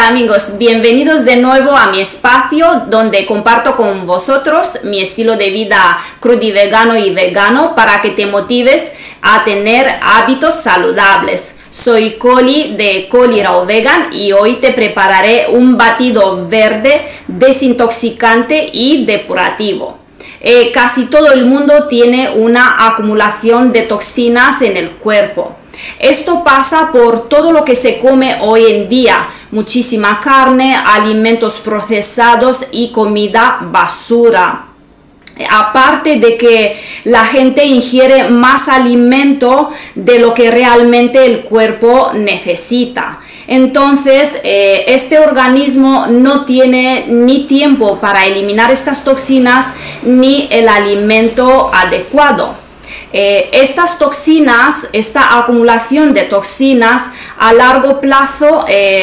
Hola amigos, bienvenidos de nuevo a mi espacio donde comparto con vosotros mi estilo de vida crudivegano y vegano para que te motives a tener hábitos saludables. Soy Coli de Coli Raw Vegan y hoy te prepararé un batido verde desintoxicante y depurativo. Casi todo el mundo tiene una acumulación de toxinas en el cuerpo. Esto pasa por todo lo que se come hoy en día, muchísima carne, alimentos procesados y comida basura. Aparte de que la gente ingiere más alimento de lo que realmente el cuerpo necesita. Entonces, este organismo no tiene ni tiempo para eliminar estas toxinas ni el alimento adecuado. Estas toxinas, esta acumulación de toxinas a largo plazo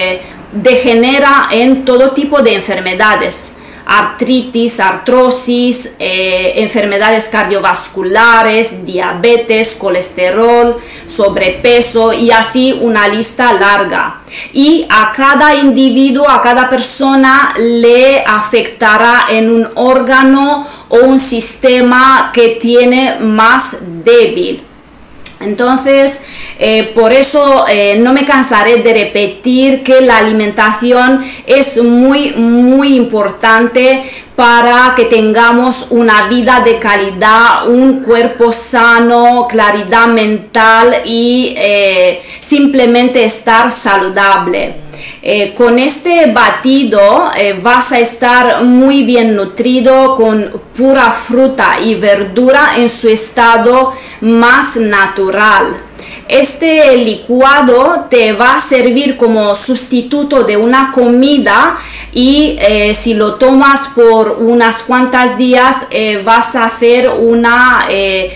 degenera en todo tipo de enfermedades. Artritis, artrosis, enfermedades cardiovasculares, diabetes, colesterol, sobrepeso y así una lista larga. Y a cada individuo, a cada persona le afectará en un órgano o un sistema que tiene más débil. Entonces, por eso no me cansaré de repetir que la alimentación es muy importante para que tengamos una vida de calidad, un cuerpo sano, claridad mental y simplemente estar saludable. Con este batido vas a estar muy bien nutrido con pura fruta y verdura en su estado más natural. Este licuado te va a servir como sustituto de una comida y si lo tomas por unas cuantas días vas a hacer una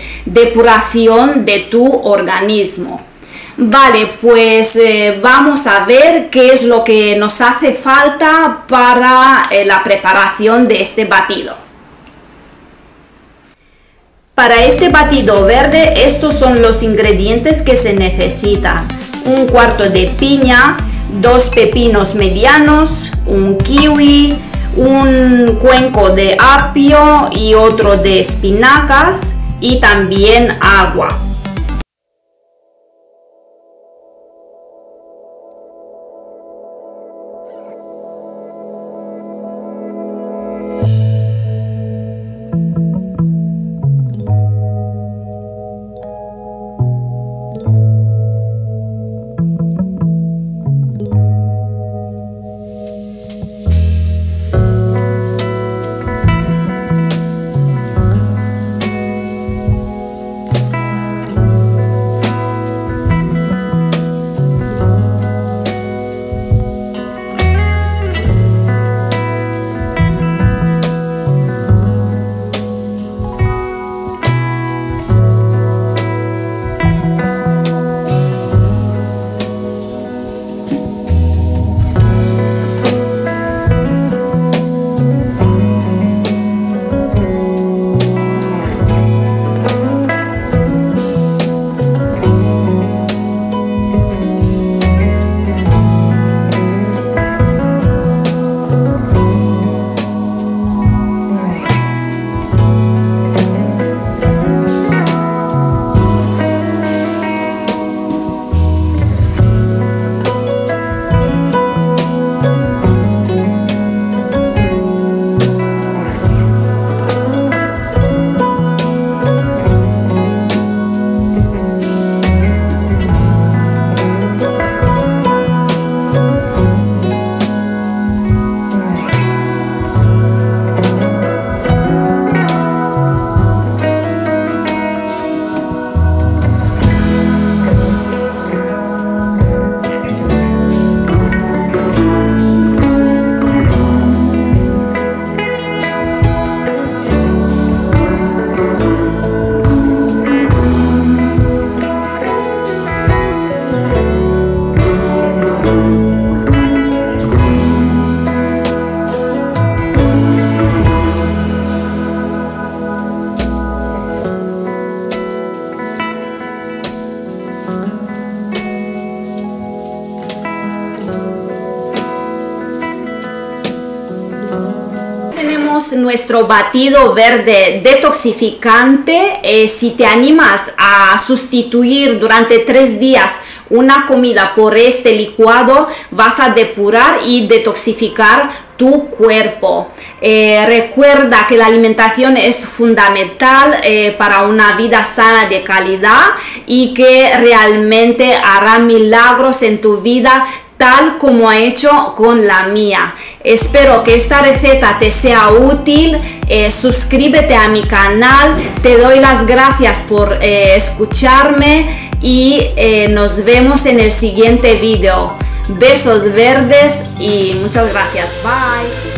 depuración de tu organismo. Vale, pues vamos a ver qué es lo que nos hace falta para la preparación de este batido. Para este batido verde, estos son los ingredientes que se necesitan: un cuarto de piña, 2 pepinos medianos, un kiwi, un cuenco de apio y otro de espinacas y también agua. tenemos nuestro batido verde detoxificante. Si te animas a sustituir durante 3 días una comida por este licuado, vas a depurar y detoxificar tu cuerpo. Recuerda que la alimentación es fundamental para una vida sana de calidad y que realmente hará milagros en tu vida, tal como ha hecho con la mía. Espero que esta receta te sea útil. Suscríbete a mi canal. Te doy las gracias por escucharme y nos vemos en el siguiente video. Besos verdes y muchas gracias. Bye.